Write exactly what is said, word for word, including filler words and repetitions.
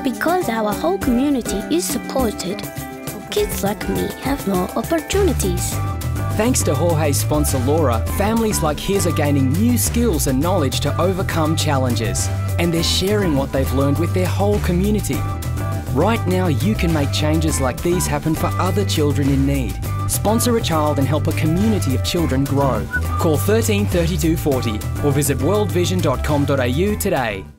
Because our whole community is supported, kids like me have more opportunities. Thanks to Jorge's sponsor Laura, families like his are gaining new skills and knowledge to overcome challenges, and they're sharing what they've learned with their whole community. Right now, you can make changes like these happen for other children in need. Sponsor a child and help a community of children grow. Call thirteen thirty-two forty or visit world vision dot com dot a u today.